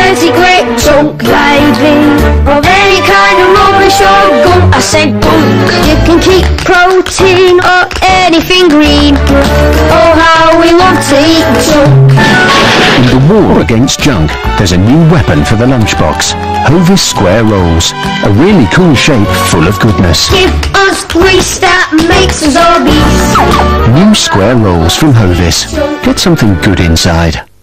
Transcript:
dirty great chunk maybe of any kind of rubbish or gunk. I said gunk. You can keep protein or anything green. Oh, how we love to eat junk. In the war against junk, there's a new weapon for the lunchbox. Hovis square rolls. A really cool shape full of goodness. Give us grease that makes us obese. New square rolls from Hovis. Get something good inside.